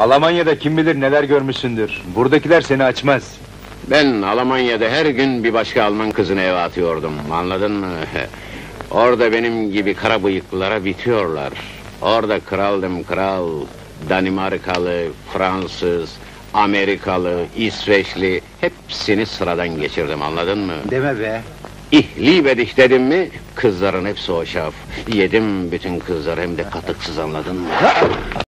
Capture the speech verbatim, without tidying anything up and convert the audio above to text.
Almanya'da kim bilir neler görmüşsündür. Buradakiler seni açmaz. Ben Almanya'da her gün bir başka Alman kızını eve atıyordum, anladın mı? Orada benim gibi kara bıyıklılara bitiyorlar. Orada kraldım kral, Danimarkalı, Fransız, Amerikalı, İsveçli, hepsini sıradan geçirdim, anladın mı? Deme be! İhlibedik dedim mi, kızların hepsi hoşaf. Yedim bütün kızları, hem de katıksız, anladın mı?